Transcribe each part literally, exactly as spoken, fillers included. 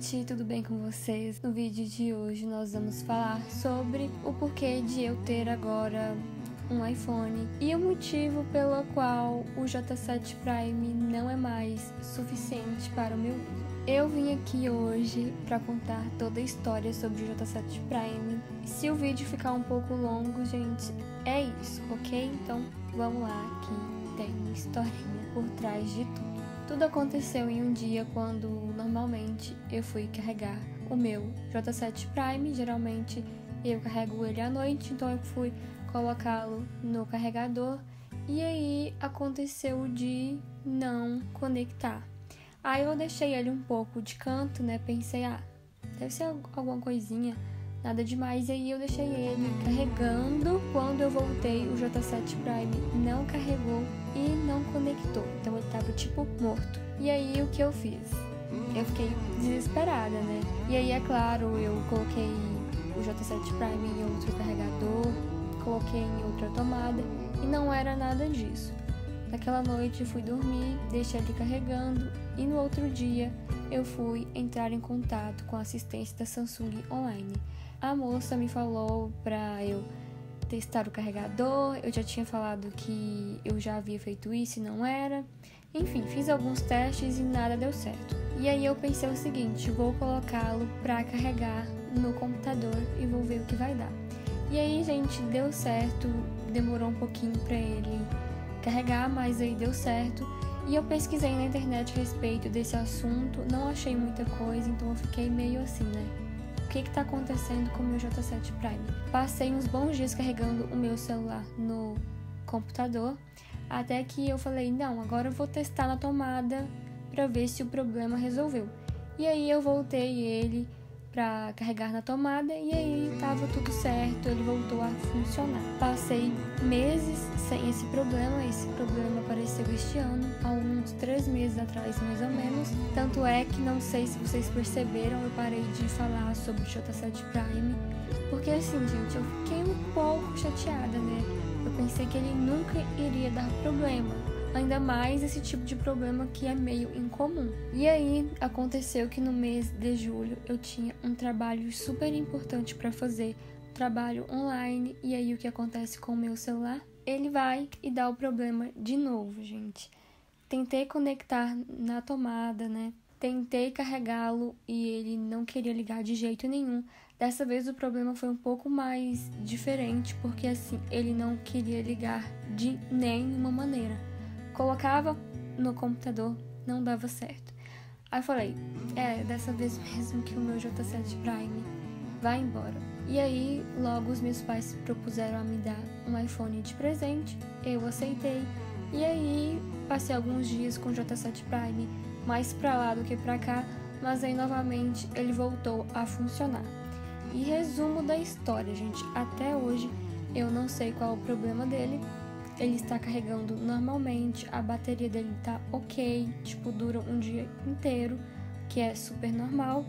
gente, tudo bem com vocês? No vídeo de hoje nós vamos falar sobre o porquê de eu ter agora um iPhone e o motivo pelo qual o J sete Prime não é mais suficiente para o meu uso. Eu vim aqui hoje para contar toda a história sobre o J sete Prime. Se o vídeo ficar um pouco longo, gente, é isso, ok? Então vamos lá, que tem uma historinha por trás de tudo. Tudo aconteceu em um dia quando, normalmente, eu fui carregar o meu J sete Prime. Geralmente, eu carrego ele à noite, então eu fui colocá-lo no carregador. E aí, aconteceu de não conectar. Aí, eu deixei ele um pouco de canto, né? Pensei, ah, deve ser alguma coisinha, nada demais. E aí, eu deixei ele carregando. Quando eu voltei, o J sete Prime não carregou e não conectou, então ele tava tipo morto. E aí o que eu fiz? Eu fiquei desesperada, né? E aí, é claro, eu coloquei o J sete Prime em outro carregador, coloquei em outra tomada e não era nada disso. Naquela noite fui dormir, deixei ele carregando e no outro dia eu fui entrar em contato com a assistência da Samsung online. A moça me falou pra eu testar o carregador, eu já tinha falado que eu já havia feito isso e não era. Enfim, fiz alguns testes e nada deu certo. E aí eu pensei o seguinte, vou colocá-lo para carregar no computador e vou ver o que vai dar. E aí, gente, deu certo, demorou um pouquinho para ele carregar, mas aí deu certo. E eu pesquisei na internet a respeito desse assunto, não achei muita coisa, então eu fiquei meio assim, né? O que está acontecendo com o meu J sete Prime? Passei uns bons dias carregando o meu celular no computador, até que eu falei, não, agora eu vou testar na tomada para ver se o problema resolveu. E aí eu voltei ele para carregar na tomada e aí estava tudo certo, ele voltou a funcionar. Passei meses sem esse problema, esse problema apareceu este ano, há uns três meses atrás mais ou menos. Tanto é que não sei se vocês perceberam, eu parei de falar sobre o J sete Prime, porque assim, gente, eu fiquei um pouco chateada, né? Eu pensei que ele nunca iria dar problema. Ainda mais esse tipo de problema que é meio incomum. E aí, aconteceu que no mês de julho eu tinha um trabalho super importante para fazer, trabalho online, e aí o que acontece com o meu celular? Ele vai e dá o problema de novo, gente. Tentei conectar na tomada, né? Tentei carregá-lo e ele não queria ligar de jeito nenhum. Dessa vez o problema foi um pouco mais diferente, porque assim, ele não queria ligar de nenhuma maneira. Colocava no computador, não dava certo. Aí eu falei, é, dessa vez mesmo que o meu J sete Prime vai embora. E aí, logo os meus pais se propuseram a me dar um iPhone de presente, eu aceitei. E aí, passei alguns dias com o J sete Prime, mais pra lá do que pra cá, mas aí novamente ele voltou a funcionar. E resumo da história, gente, até hoje eu não sei qual o problema dele. Ele está carregando normalmente, a bateria dele tá ok, tipo, dura um dia inteiro, que é super normal.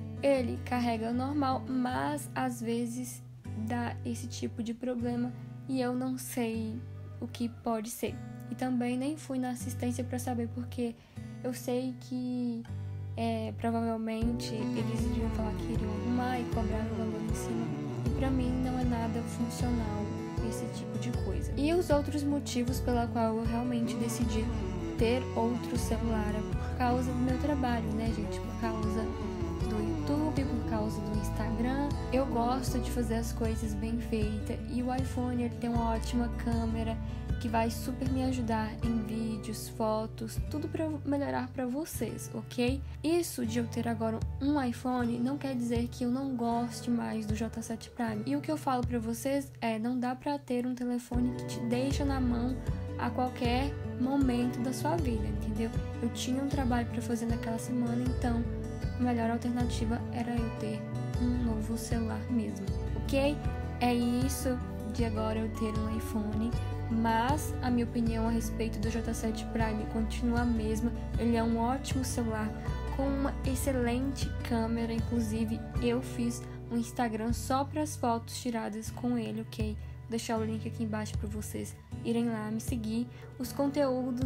Ele carrega normal, mas às vezes dá esse tipo de problema e eu não sei o que pode ser. E também nem fui na assistência para saber, porque eu sei que é, provavelmente eles iriam falar que iriam arrumar e cobrar o valor em cima. E pra mim não é nada funcional esse tipo de coisa. E os outros motivos pela qual eu realmente decidi ter outro celular é por causa do meu trabalho, né, gente? Por causa do YouTube, por causa do Instagram. Eu gosto de fazer as coisas bem feitas e o iPhone ele tem uma ótima câmera que vai super me ajudar em vídeos, fotos, tudo para melhorar para vocês, ok? Isso de eu ter agora um iPhone não quer dizer que eu não goste mais do J sete Prime. E o que eu falo para vocês é, não dá para ter um telefone que te deixa na mão a qualquer momento da sua vida, entendeu? Eu tinha um trabalho para fazer naquela semana, então a melhor alternativa era eu ter um novo celular mesmo, ok? É isso de agora eu ter um iPhone. Mas a minha opinião a respeito do J sete Prime continua a mesma. Ele é um ótimo celular com uma excelente câmera. Inclusive eu fiz um Instagram só para as fotos tiradas com ele, ok? Vou deixar o link aqui embaixo para vocês irem lá me seguir. Os conteúdos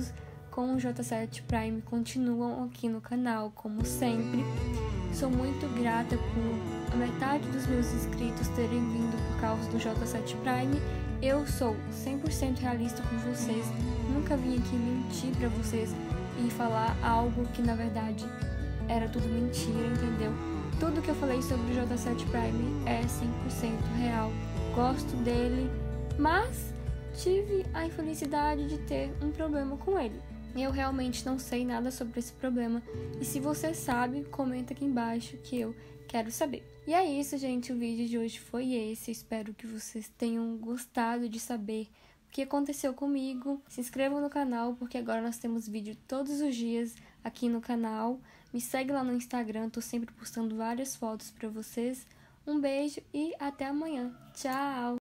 com o J sete Prime continuam aqui no canal, como sempre. Sou muito grata por a metade dos meus inscritos terem vindo por causa do J sete Prime. Eu sou cem por cento realista com vocês, nunca vim aqui mentir pra vocês e falar algo que na verdade era tudo mentira, entendeu? Tudo que eu falei sobre o J sete Prime é cem por cento real, gosto dele, mas tive a infelicidade de ter um problema com ele. Eu realmente não sei nada sobre esse problema e se você sabe, comenta aqui embaixo que eu quero saber. E é isso, gente, o vídeo de hoje foi esse, espero que vocês tenham gostado de saber o que aconteceu comigo. Se inscrevam no canal porque agora nós temos vídeo todos os dias aqui no canal. Me segue lá no Instagram, tô sempre postando várias fotos pra vocês. Um beijo e até amanhã. Tchau!